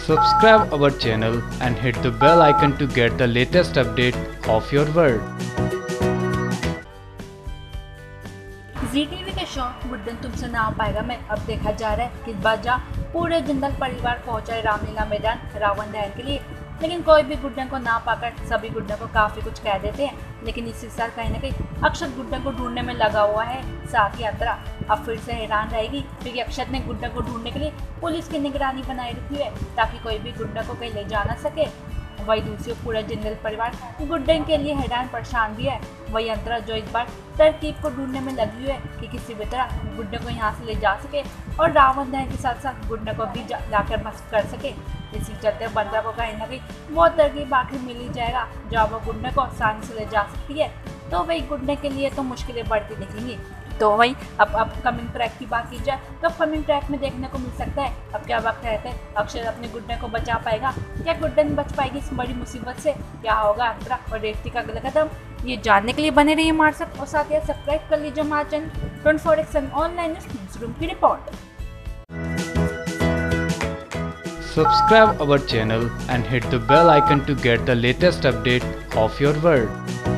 Subscribe our channel and hit the bell icon to get the latest update of your world. ZTV के show Guddan तुमसे ना आ पाएगा में अब देखा जा रहा है कि इस बार जहाँ पूरे जिंदल परिवार पहुंचा है रामलीला मैदान रावण दहन के लिए, लेकिन कोई भी गुड्डन को ना पाकर सभी गुड्डन को काफ़ी कुछ कह देते हैं। लेकिन इसी साल कहीं ना कहीं अक्षत गुड्डन को ढूंढने में लगा हुआ है। साथ यात्रा अब फिर से हैरान रहेगी क्योंकि अक्षत ने गुड्डन को ढूंढने के लिए पुलिस की निगरानी बनाई रखी है ताकि कोई भी गुड्डन को कहीं ले जा ना सके। वही दूसरी ओर पूरा जिंदल परिवार गुड्डन के लिए हैरान परेशान भी है। वही अंतरा जो इस बार तरकीब को ढूंढने में लगी हुई है कि किसी भी तरह गुड्डन को यहाँ से ले जा सके और रावण दहन के साथ साथ गुड्डन को भी लाकर मस्त कर सके। इसी चलते बंदरा को कहीं ना कहीं बहुत तरकीब आखिर मिल ही जाएगा जब वो गुड्डन को आसानी से ले जा सकती है। तो वही गुड्डन के लिए तो मुश्किलें बढ़ती दिखेंगी। तो वही अब अपकमिंग ट्रैक की बात की जाए तो अपकमिंग ट्रैक में देखने को मिल सकता है अब क्या वक्त रहता है अक्षय अपने गुड्डन को बचा पाएगा, क्या गुड्डन बच पाएगी इस बड़ी मुसीबत से, क्या होगा अंतरा और रेवती का अगला कदम, ये जानने के लिए बने रहिए हमारे साथ और साथ ही सब्सक्राइब कर लीजिए हमारा channel 24x online news room की report. Subscribe our channel and hit the bell icon to get the latest update of your world.